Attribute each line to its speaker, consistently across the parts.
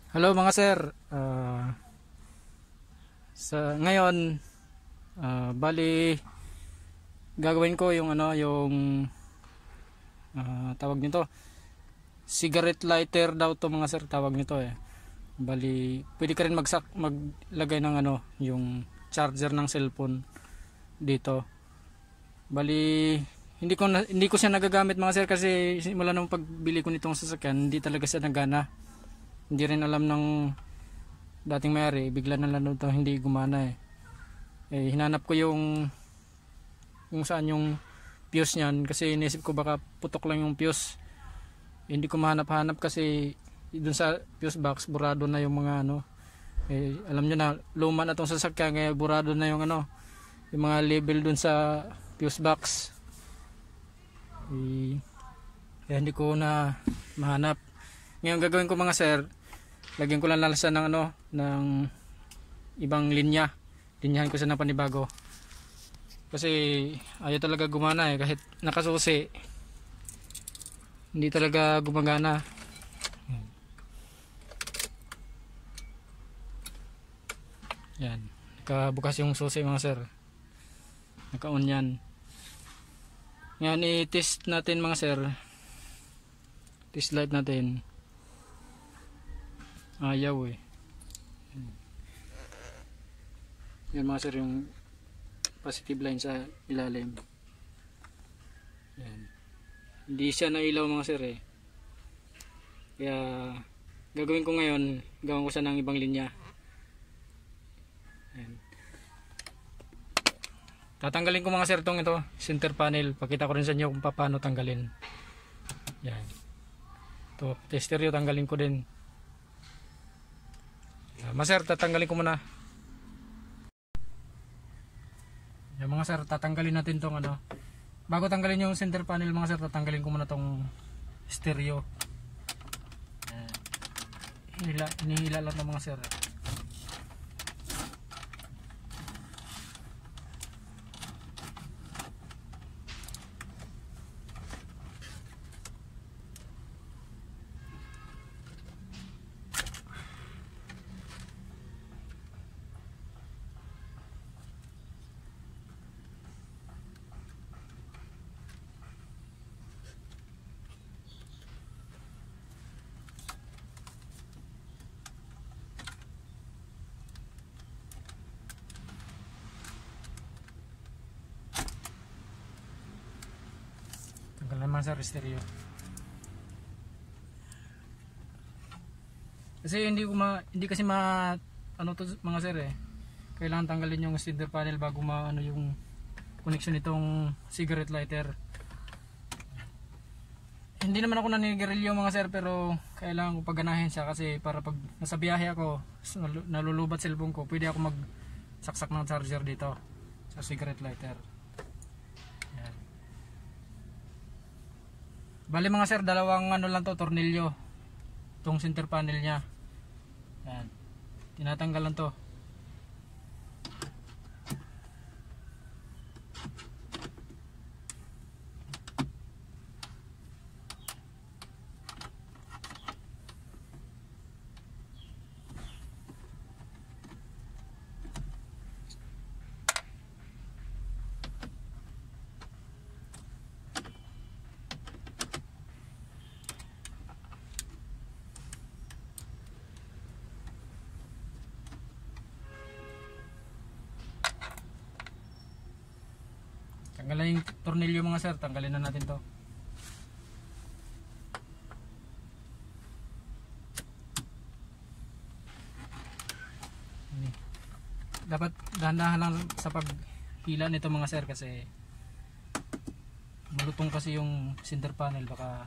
Speaker 1: Hello mga sir. Sa ngayon, bali gagawin ko yung tawag nito, cigarette lighter daw to mga sir, tawag nito eh. Bali pwede ka rin maglagay ng yung charger ng cellphone dito. Bali hindi ko siya nagagamit mga sir kasi simula nung pagbili ko nitong sasakyan, hindi talaga siya nagana. Hindi rin alam ng dating may-ari, bigla na lang ito hindi gumana eh. Hinanap ko yung saan yung fuse niyan kasi inisip ko baka putok lang yung fuse. Hindi ko mahanap-hanap kasi dun sa fuse box burado na yung mga alam niyo na luma na tong sasakyan kaya burado na yung yung mga label dun sa fuse box. Kaya hindi ko na mahanap. Ngayon gagawin ko mga sir, lagyan ko lang lalasan ng ng ibang linyahan ko siya ng panibago kasi ayaw talaga gumana eh, kahit nakasusi hindi talaga gumagana. Yan, nakabukas yung susi mga sir, naka-on yan. Ngayon i-test natin mga sir, test light natin. Ayaw eh. Yan mga sir yung positive line sa ilalim. Yan. Hindi siya nailaw mga sir eh. Kaya gagawin ko ngayon, gawin ko siya ng ibang linya. Yan. Tatanggalin ko mga sir tong center panel. Pakita ko rin sa inyo kung paano tanggalin. Yan. Ito, tester yun, tanggalin ko din. Mga sir, tatanggalin ko muna. Yan mga sir, tatanggalin natin tong bago tanggalin yung center panel mga sir, tatanggalin ko muna tong stereo. Hinihila lang ng mga sir. Tanggal naman sir stereo. Kasi hindi kasi to mga sir eh. Kailangan tanggalin yung center panel bago yung connection nitong cigarette lighter. Hindi naman ako nanigarilyo mga sir, pero kailangan ko pagganahin siya kasi para pag nasa biyahe ako, nalulubat cellphone ko, pwede ako magsaksak ng charger dito sa cigarette lighter. Yan. Bali mga sir, dalawang lang to, tornilyo tong center panel nya. Yan. Tinatanggal lang to. Tanggalin yung tornilyo mga sir, tanggalin na natin to. Dapat dahan-dahan lang sa pagpila nito mga sir kasi malutong kasi yung center panel, baka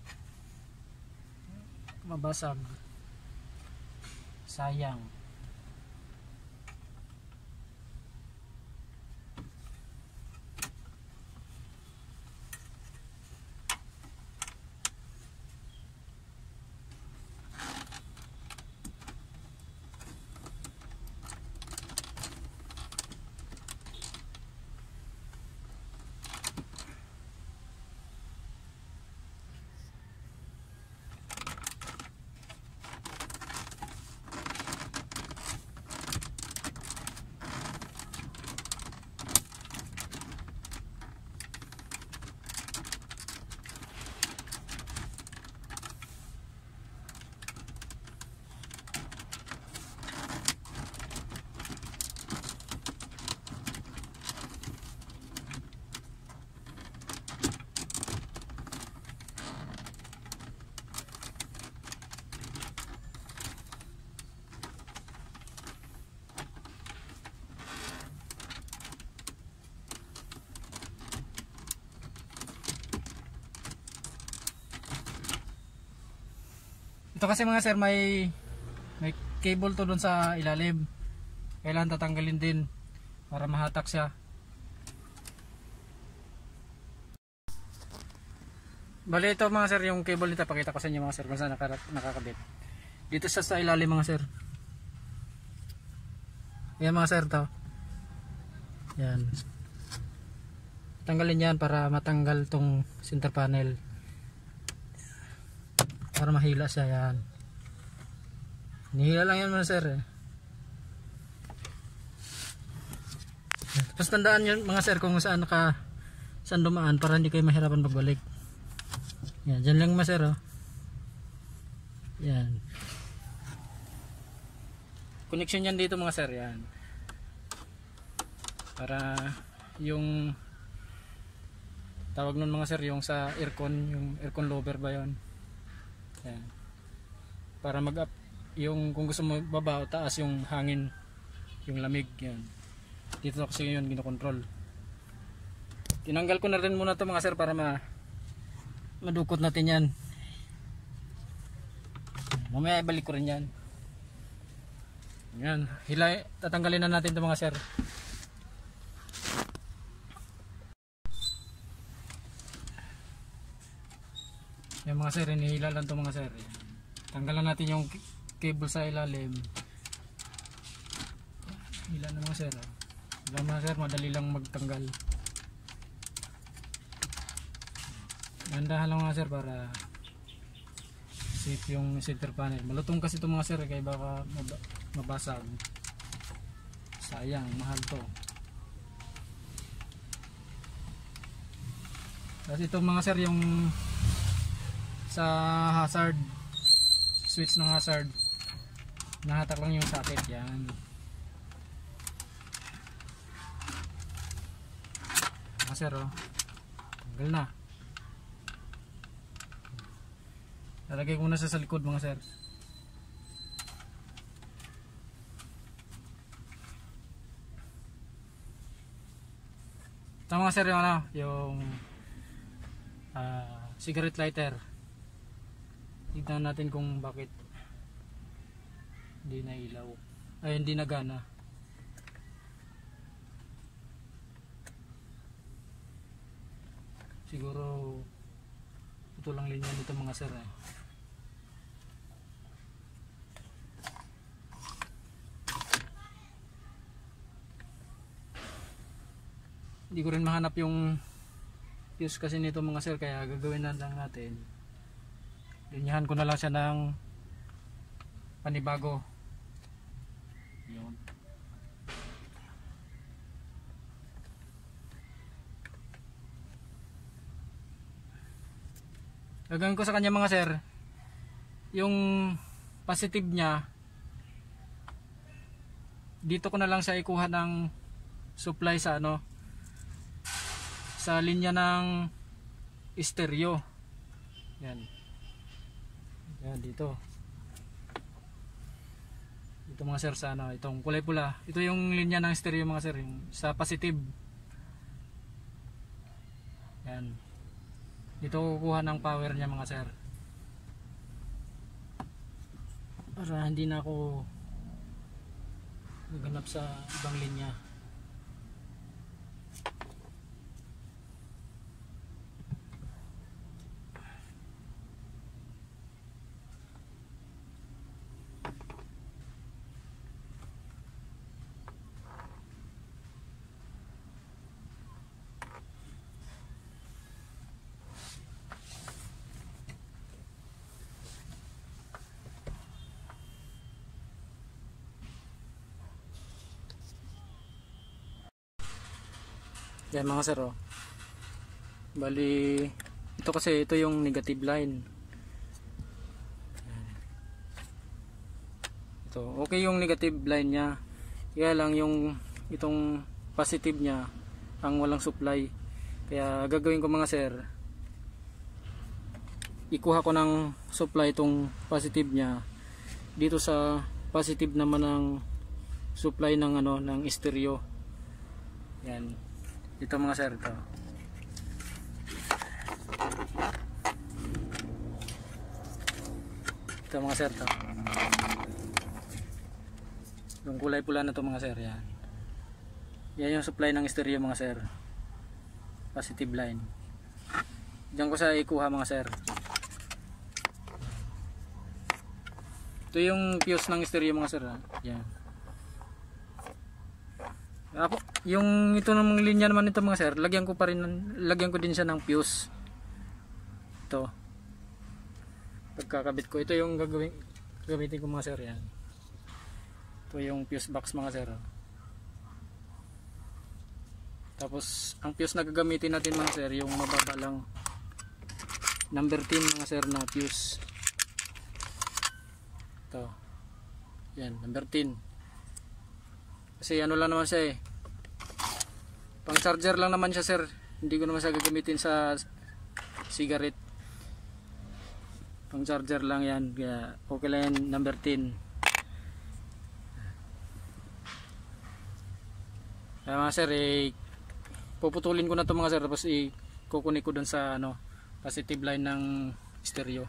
Speaker 1: mabasag, sayang. Ito kasi mga sir, may cable to doon sa ilalim. Kailangan tatanggalin din para mahatak siya. Bali ito mga sir, yung cable nito pakita ko sa inyo mga sir kung saan nakakabit. Dito sa ilalim mga sir. Yan mga sir to. Yan. Tanggalin yan para matanggal tong center panel. Para mahila siya yan. Nihila lang yan mga sir eh. Tapos tandaan yun mga sir kung saan dumaan para hindi kayo mahirapan pagbalik. Yan, dyan lang mga sir oh. Yan. Connection yan dito mga sir, yan. Para yung tawag nun mga sir, yung sa aircon, yung aircon lower ba yun. Yan. Para mag-up, yung kung gusto mo baba o taas yung hangin, yung lamig, yan. Dito kasi yun ginokontrol. Tinanggal ko na rin muna to mga sir para madukot natin yan. Mamaya ibalik ko rin yan. Yan, tatanggalin na natin ito mga sir. Yan mga sir, inihila lang ito mga sir. Tanggalan natin yung cable sa ilalim. Hila na mga sir. Hila mga sir, madali lang magtanggal. Gandahan lang mga sir para safe yung center panel. Malutong kasi ito mga sir kaya baka mabasag. Sayang, mahal to. Tapos ito mga sir yung sa hazard, switch ng hazard, nahatak lang yung socket yan. Mga sir oh, tanggal na. Lalagay ko muna sa likod mga sir. Ito mga sir yung yung cigarette lighter. Tignan natin kung bakit hindi na ilaw. Ay hindi nagana. Siguro ito lang linya nito mga sir eh. Hindi ko rin mahanap yung fuse kasi nito mga sir, kaya gagawin na lang natin, linyahan ko na lang siya ng panibago. Yun. Gagawin ko sa kanya mga sir, yung positive nya dito ko na lang siya ikuha ng supply sa sa linya ng stereo. Yan. Yan dito. Ito mga sir sa itong kulay pula. Ito yung linya ng stereo mga sir, yung sa positive. Yan. Dito kukuha ng power niya mga sir. Para hindi na ako maghanap sa ibang linya. Yan mga sir oh. Bali ito kasi ito yung negative line. Ito okay yung negative line nya, kaya lang yung itong positive nya ang walang supply. Kaya gagawin ko mga sir, ikuha ko ng supply itong positive nya dito sa positive naman ng supply ng ng stereo. Yan. Ito mga sir, ito. Ito mga sir, to. Yung kulay pula na to mga sir, yan. Yan yung supply ng stereo mga sir. Positive line. Diyan ko sa ikuha mga sir. Ito yung fuse ng stereo mga sir, ha? Yan. Yung ito namang linya naman ito mga sir, lagyan ko din siya ng fuse. Ito. Pagkakabit ko, ito yung gagamitin ko mga sir, yan. Ito yung fuse box mga sir. Tapos ang fuse na gagamitin natin mga sir, yung mababa lang, number 10 mga sir na fuse. Ito. Yan, number 10. Kasi ano lang naman siya eh, pang charger lang naman siya sir, hindi ko naman siya gagamitin sa cigarette. Pang charger lang yan, kaya okay lang yan, number 10. Kaya mga sir, puputulin ko na to mga sir, tapos kukunin ko dun sa ano, positive line ng stereo.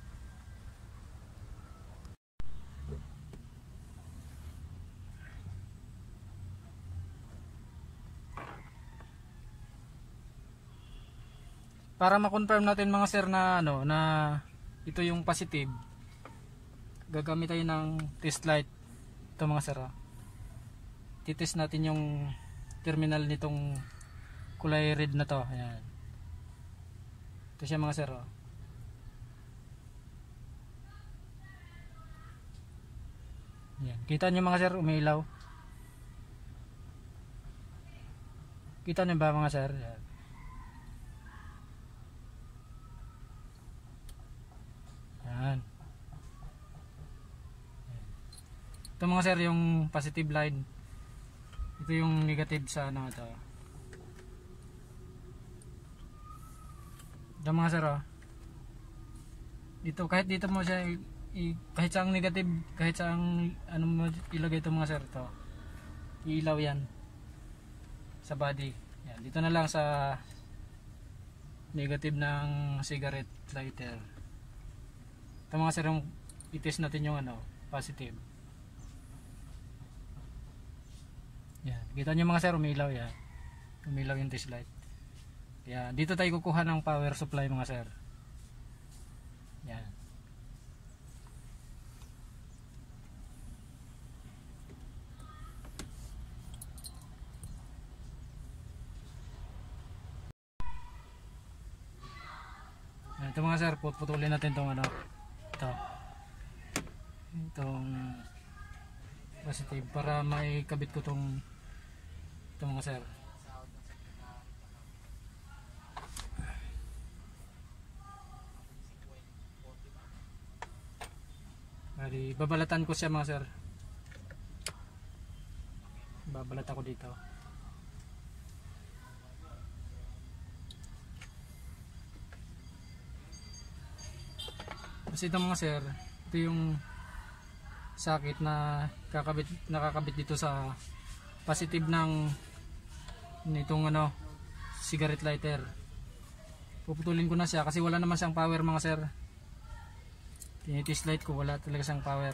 Speaker 1: Para ma-confirm natin mga sir na ano, na ito yung positive, gagamit tayo ng test light. Ito mga sir, titest natin yung terminal nitong kulay red na to. Ayan. Ito siya mga sir, Ayan. Kita nyo mga sir, umiilaw. Kita nyo ba mga sir? Ayan. Ayan. Ito mga sir yung positive line, ito yung negative sa ano ito. Ito mga sir, dito kahit dito mo siya kahit sa ang negative, kahit sa ang ano mo ilagay ito mga sir, ito ilaw yan sa body. Yan, dito na lang sa negative ng cigarette lighter. Ito mga sir yung i-test natin yung ano, positive. Yan, kita nyo mga sir, umilaw yan. Umilaw yung test light. Yan, dito tayo kukuha ng power supply mga sir. Yan. Yan, ito mga sir, putulin natin itong ano, itong positive para may kabit ko itong mga sir. Bali, babalatan ko siya mga sir. Babalat ako dito. Kasi ito mga sir, ito yung sakit na nakakabit dito sa positive ng nitong ano, cigarette lighter. Puputulin ko na siya kasi wala naman siyang power mga sir. Tinitest light ko, wala talaga siyang power.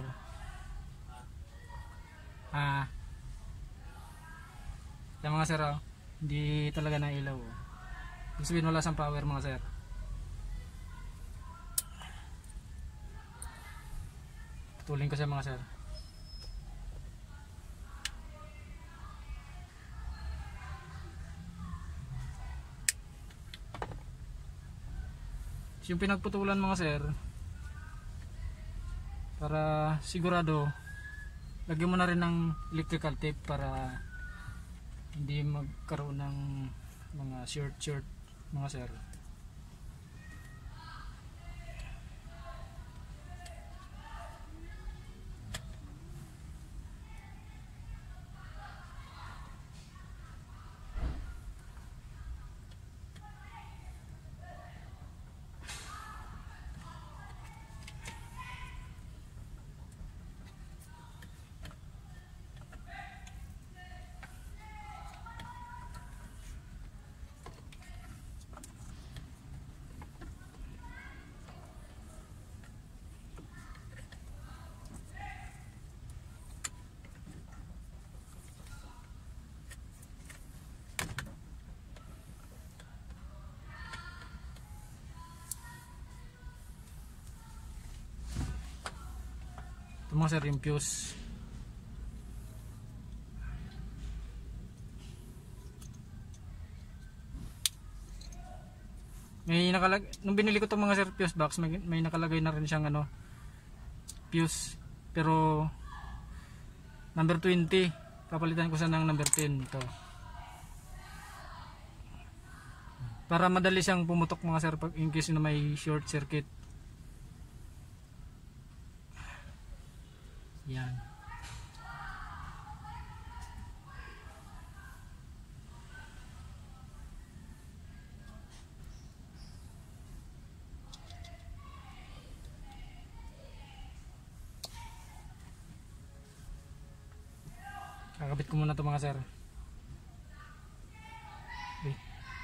Speaker 1: Yan mga sir, hindi talaga nailaw. Ibig sabihin wala siyang power mga sir. Putulin ko siya mga sir. Yung pinagputulan mga sir, para sigurado, lagyan mo na rin ng electrical tape para hindi magkaroon ng mga short mga sir. Ito mga sir yung fuse. May nakalag nung binili ko itong mga sir fuse box, may nakalagay na rin siyang ano fuse, pero number 20. Papalitan ko sa ng number 10 ito. Para madali siyang pumutok mga sir pag in case na may short circuit. Yan. Kakabit ko muna ito mga sir. Okay.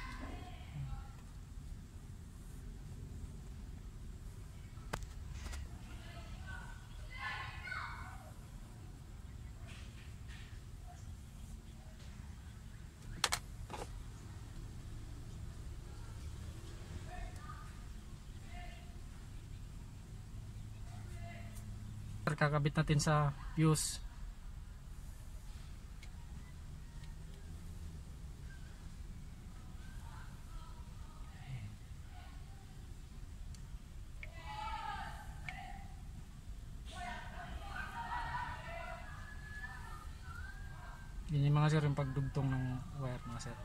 Speaker 1: Kakabit natin sa fuse. Yan yung mga sir yung pagdugtong ng wire mga sir.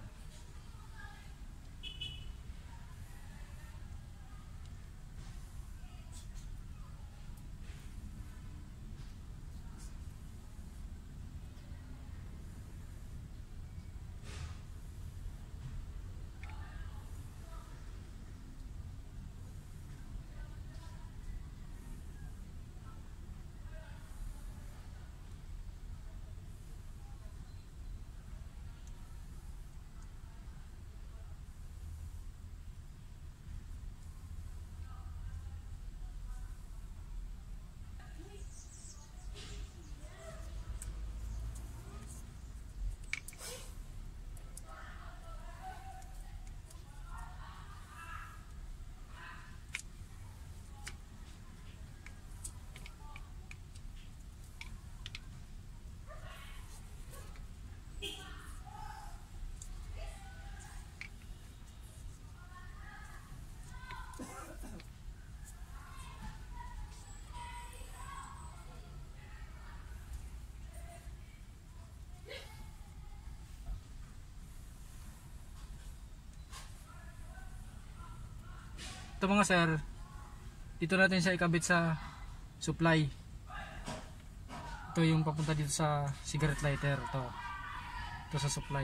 Speaker 1: Ito mga sir, dito natin siya ikabit sa supply. Ito yung papunta dito sa cigarette lighter. Ito sa supply.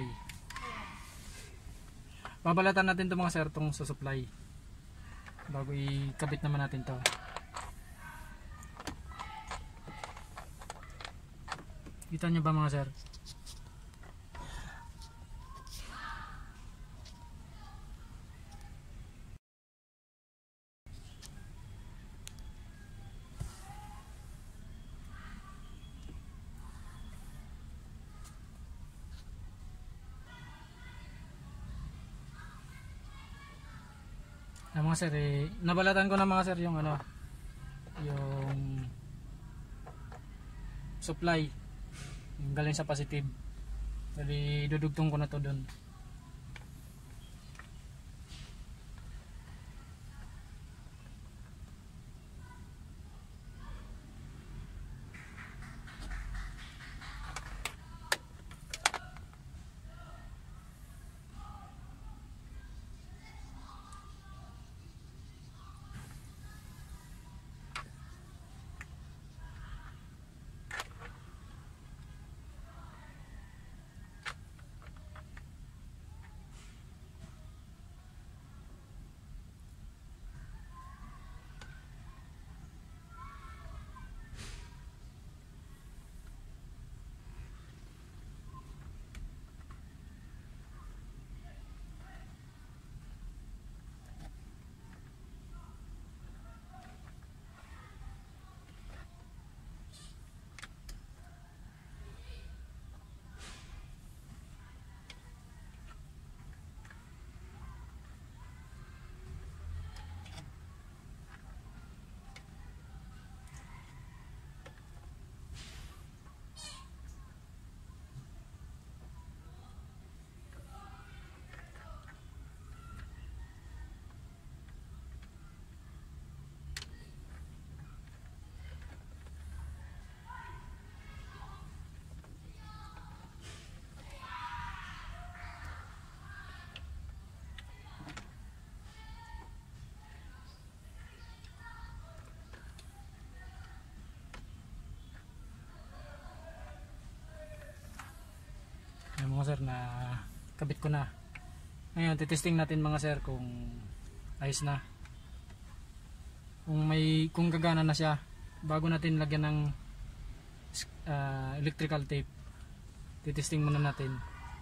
Speaker 1: Babalatan natin ito mga sir, itong sa supply bago ikabit naman natin to. Kita nyo ba mga sir? Mga sir, nabalatan ko na mga sir yung ano, yung supply yung galing sa positive. Jadi dudugtong ko na to doon. mga sir na kabit ko na. Ngayon titesting natin mga sir kung ayos na, kung gagana na siya bago natin lagyan ng electrical tape. Titesting muna natin.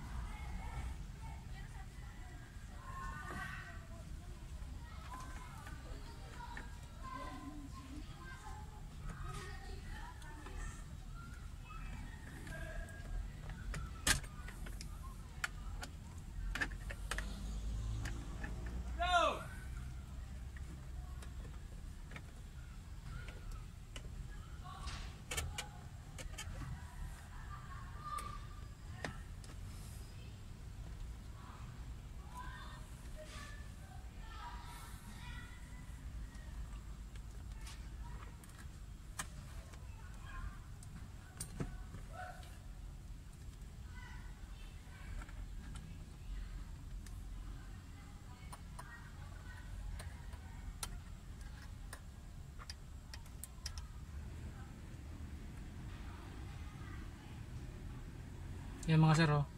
Speaker 1: Yan mga sir, oh.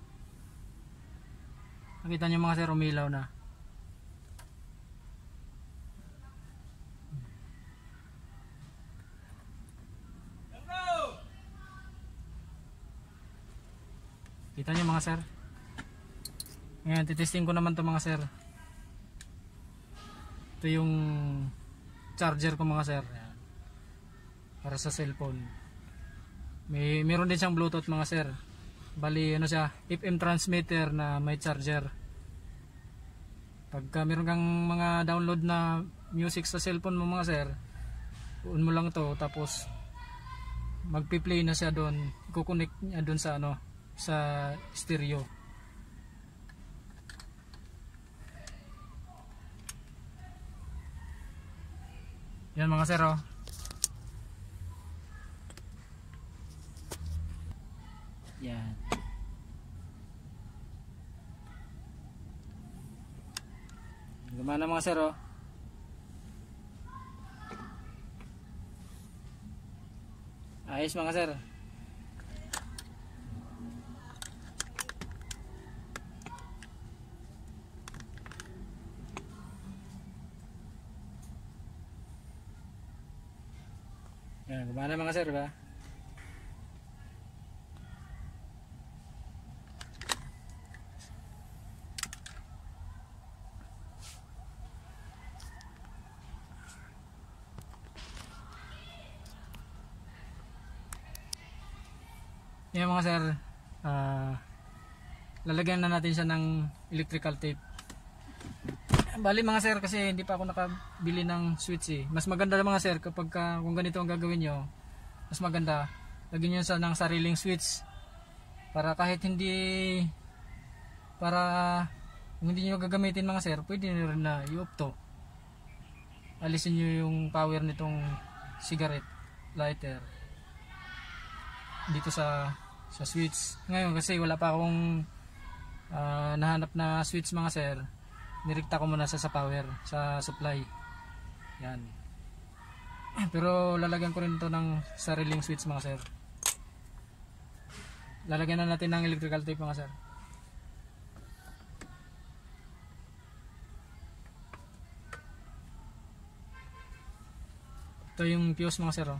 Speaker 1: Nakita nyo mga sir, umilaw na. Kita nyo mga sir. Ngayon titesting ko naman to mga sir. Ito yung charger ko mga sir. Ayan. Para sa cellphone. Meron din siyang Bluetooth mga sir. Bali ano siya, FM transmitter na may charger. Pagka meron kang mga download na music sa cellphone mo mga sir, on mo lang to, tapos magpi-play na siya doon, i-connect niya doon sa ano, sa stereo. Yan mga sir, oh. Yan. Gumana mga sir, oh. Ayos mga sir. Yan, gumana mga sir ba? Yan mga sir, lalagyan na natin siya ng electrical tape. Bali mga sir, kasi hindi pa ako nakabili ng switch eh. Mas maganda mga sir kapag kung ganito ang gagawin nyo, mas maganda lagyan nyo sa ng sariling switch para kahit hindi, para kung hindi nyo gagamitin mga sir, pwede nyo rin na i-off to. Alisin nyo yung power nitong cigarette lighter dito sa switch. Ngayon kasi wala pa akong nahanap na switch mga sir, nirekta ko muna sa power, sa supply. Yan. Pero lalagyan ko rin to ng sariling switch mga sir. Lalagyan na natin ng electrical tape mga sir. Ito yung fuse mga sir, oh.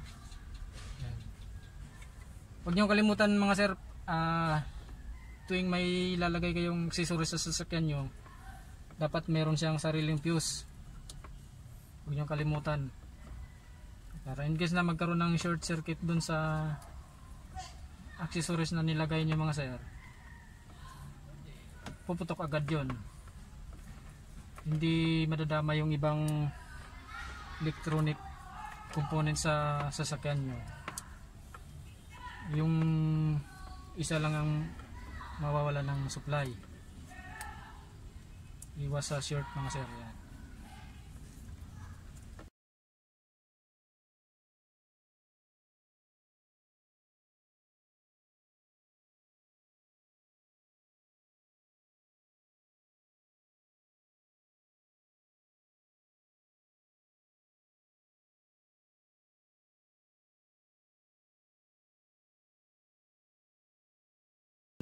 Speaker 1: Huwag nyo kalimutan mga sir, tuwing may lalagay kayong accessories sa sasakyan nyo, dapat meron siyang sariling fuse. Huwag nyo kalimutan. Para in case na magkaroon ng short circuit dun sa accessories na nilagay nyo mga sir, puputok agad yon. Hindi madadama yung ibang electronic component sa sasakyan nyo. Yung isa lang ang mawawala ng supply. Iwas sa short mga sir. Yan.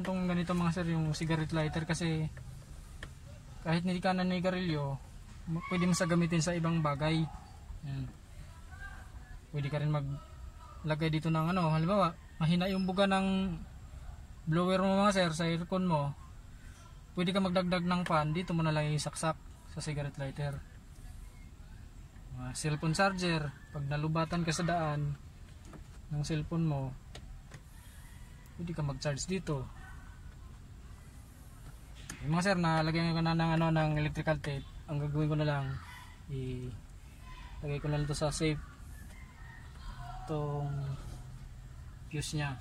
Speaker 1: Itong ganito mga sir, yung cigarette lighter, kasi kahit hindi ka naninigarilyo, pwede mo sa gamitin sa ibang bagay. Yan. Pwede ka rin maglagay dito ng ano, halimbawa mahina yung buga ng blower mo mga sir sa aircon mo, pwede ka magdagdag ng fan, dito mo na lang isaksak sa cigarette lighter. Cellphone charger, pag nalubatan ka sa daan ng cellphone mo, pwede ka mag-charge dito. Yung mga sir, nalagyan ko na ng, ano, ng electrical tape. Ang gagawin ko na lang, ilagay ko na lang ito sa safe, itong fuse nya.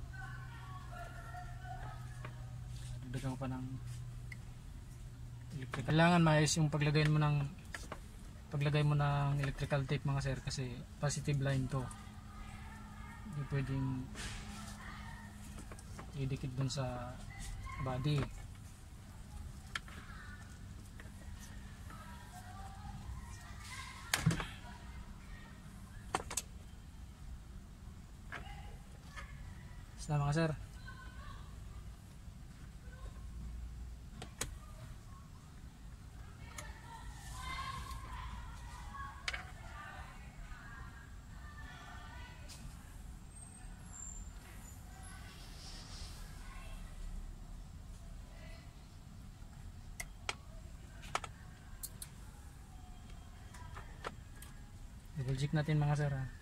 Speaker 1: Dagdagan ko pa ng electrical. Kailangan maayos yung paglagay mo ng electrical tape mga sir, kasi positive line to. Hindi pwedeng idikit dun sa body. Na mga sir, double check natin mga sir, ha?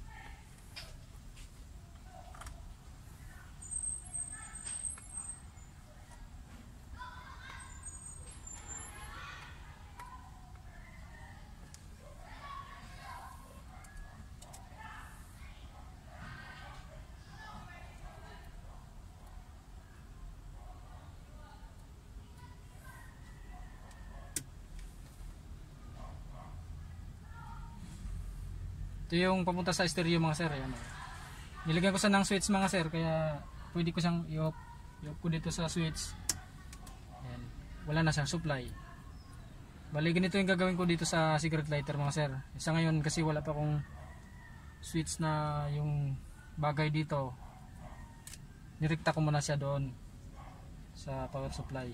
Speaker 1: Ito yung papunta sa stereo mga sir. Ayan. Nilagyan ko sa ng switch mga sir, kaya pwede ko siyang i-off ko dito sa switch. Ayan. Wala na siyang supply. Bali ganito yung gagawin ko dito sa cigarette lighter mga sir. Sa ngayon kasi wala pa akong switch na yung bagay dito, nirekta ko muna siya doon sa power supply.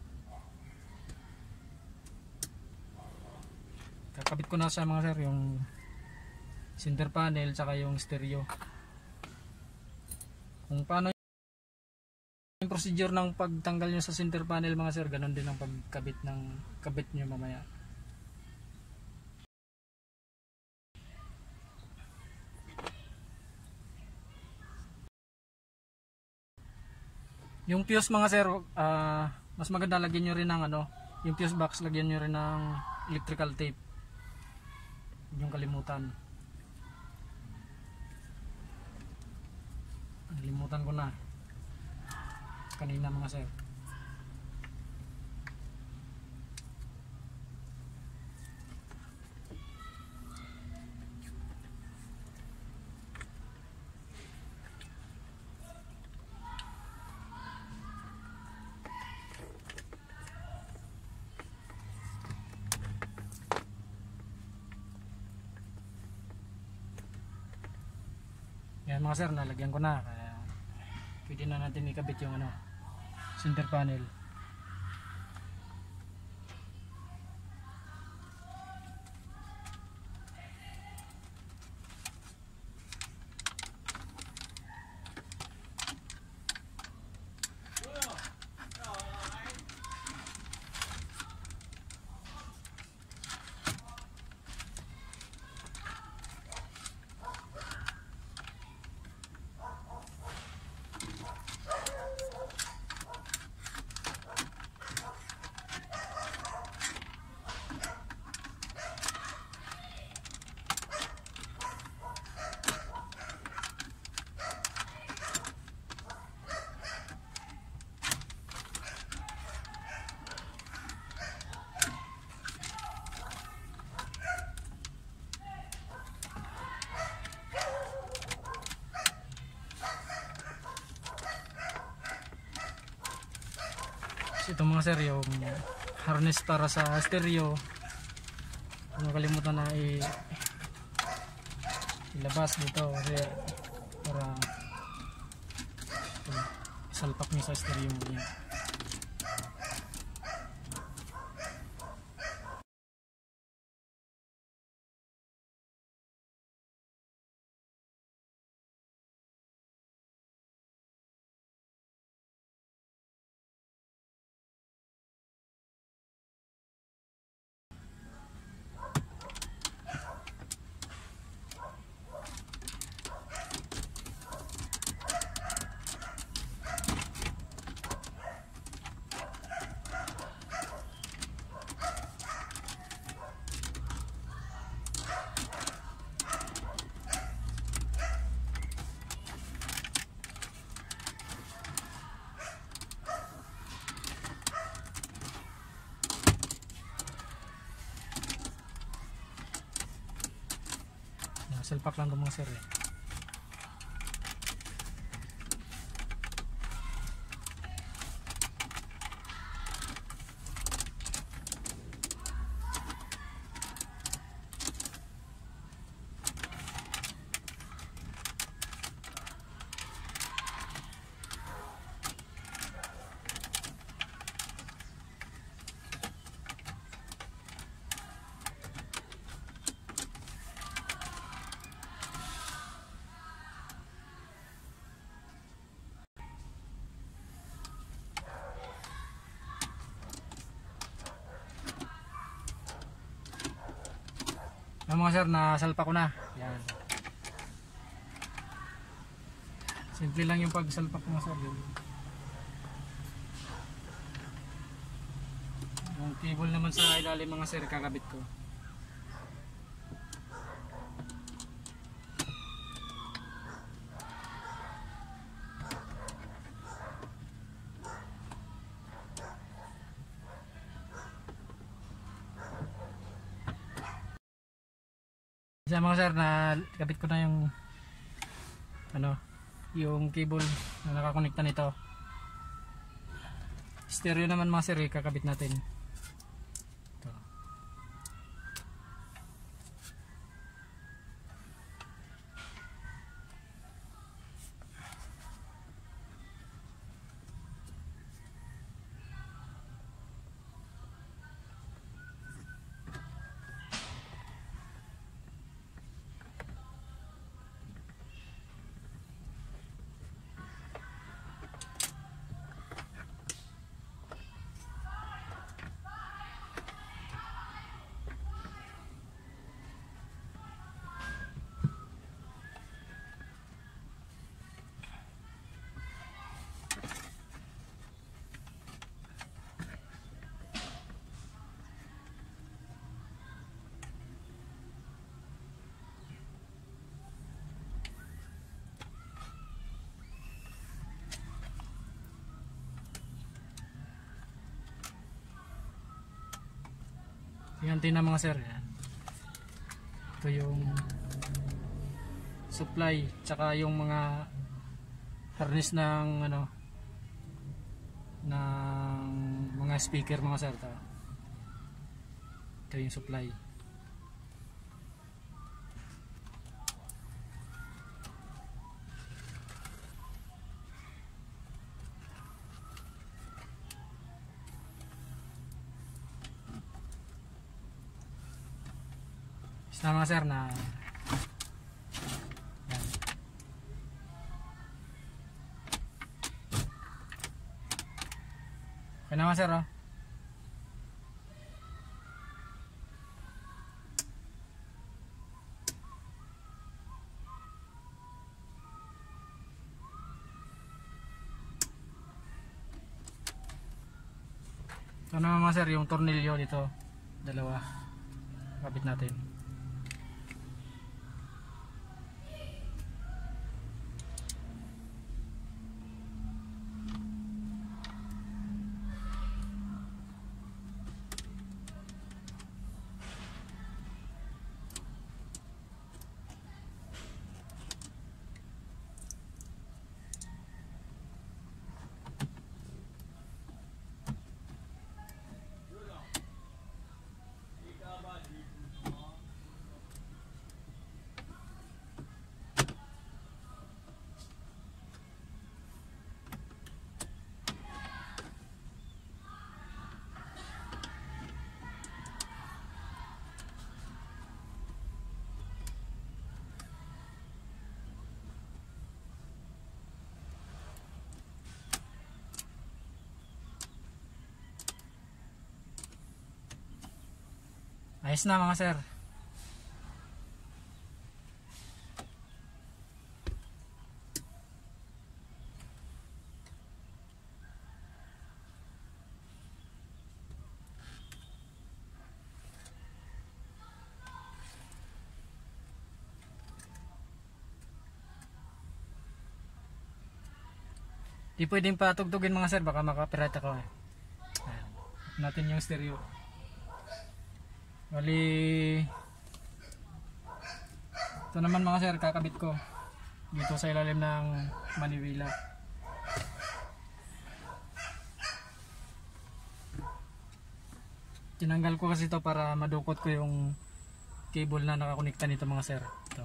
Speaker 1: Kakabit ko na siya mga sir, yung center panel tsaka yung stereo. Kung paano yung procedure ng pagtanggal nyo sa center panel mga sir, ganun din ang pagkabit nyo mamaya. Yung fuse mga sir, mas maganda lagyan nyo rin ng ano, yung fuse box lagyan nyo rin ng electrical tape. Yung kalimutan. Nalimutan ko na kanina mga sir. Yan mga sir, nalagyan ko na, kaya pwede na natin ikabit yung ano, center panel. Ito mga sir, yung harness para sa stereo, kung nakalimutan na ilabas dito kasi para salpak nyo sa stereo mo yan. Salpak lang ito mga sir eh. Yung mga sir, nasalpa ko na. Yan. Simple lang yung pagsalpak mga sir. Yung cable naman sa ilalim mga sir, kakabit ko. Sa mga sir, na kabit ko na yung yung cable na nakakonekta nito. Stereo naman mga sir, kakabit natin. Ito. Yung antenna mga sir, yan. Ito yung supply, tsaka yung mga harness ng ng mga speaker mga sir. Ito yung supply. Basta mga sir na yan. Okay na mga sir oh. Ito naman mga sir yung tornilyo dito, dalawa, kapit natin. Ayos na mga sir. Di pwedeng patugtugin mga sir, baka makapirata ko. Ayan. Natin yung stereo. Bali, ito naman mga sir, kakabit ko dito sa ilalim ng manibela. Tinanggal ko kasi ito para madukot ko yung cable na nakakonekta nito mga sir. Ito.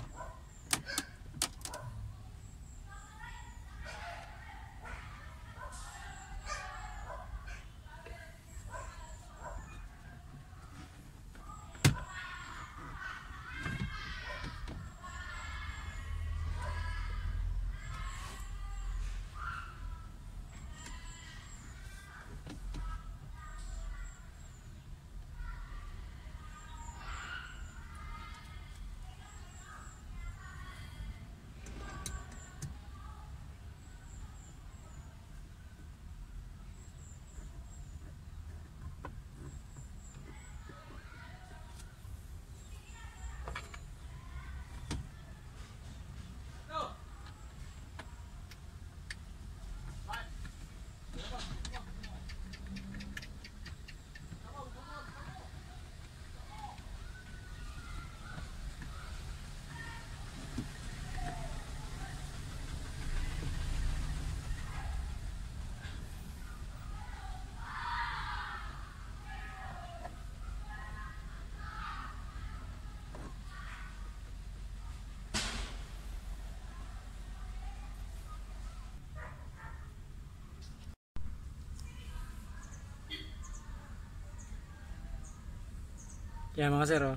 Speaker 1: Yan mga sir, oh.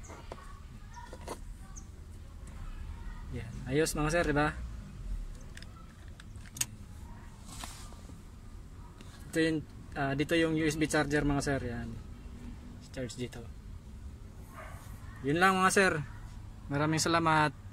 Speaker 1: Yan, ayos mga sir, di ba? Ito yung, dito yung USB charger mga sir, yan. Charge dito. Yun lang mga sir. Maraming salamat.